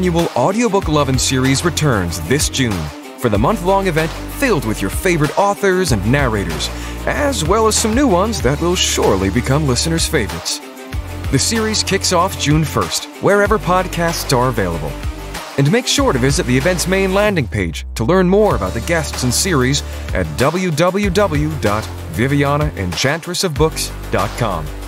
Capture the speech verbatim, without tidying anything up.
annual Audiobook Lovin series returns this June for the month-long event filled with your favorite authors and narrators, as well as some new ones that will surely become listeners' favorites. The series kicks off June first, wherever podcasts are available. And make sure to visit the event's main landing page to learn more about the guests and series at w w w dot viviana enchantress of books dot com.